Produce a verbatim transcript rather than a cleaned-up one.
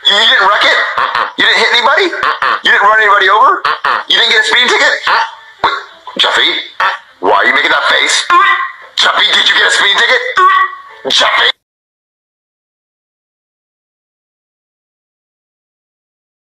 You didn't wreck it? Uh-uh. You didn't hit anybody? Uh-uh. You didn't run anybody over? Uh-uh. You didn't get a speeding ticket? Uh-uh. Wait, Jeffy, uh-uh. Why are you making that face? Uh-uh. Jeffy, did you get a speeding ticket? Uh-uh. Jeffy?